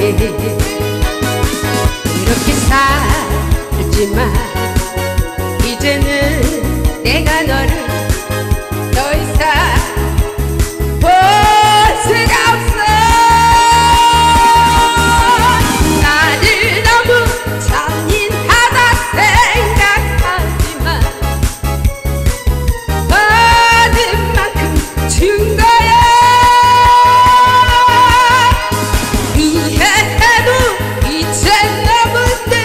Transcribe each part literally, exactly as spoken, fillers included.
이렇게 살지만 이제는 내가 너를 더 이상 볼 수가 없어. 나를 너무 잔인하다 생각하지만 받은 만큼 준 거야. 후회해도 이제 너무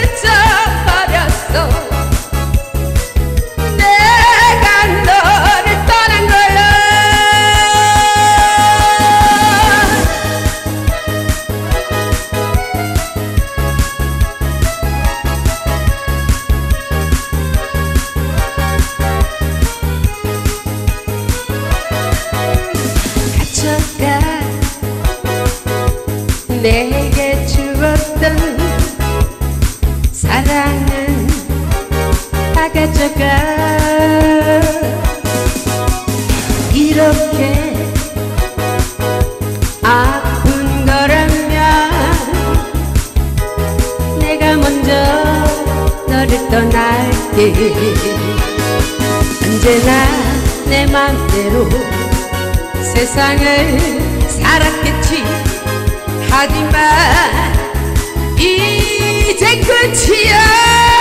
늦어버렸어. 내가 너를 떠난 거야. 갇혀가 내게 주었던 사랑은 다 가져가. 이렇게 아픈 거라면 내가 먼저 너를 떠날게. 언제나 내 맘대로 세상을 살았겠지. 하지만 이제 끝이야.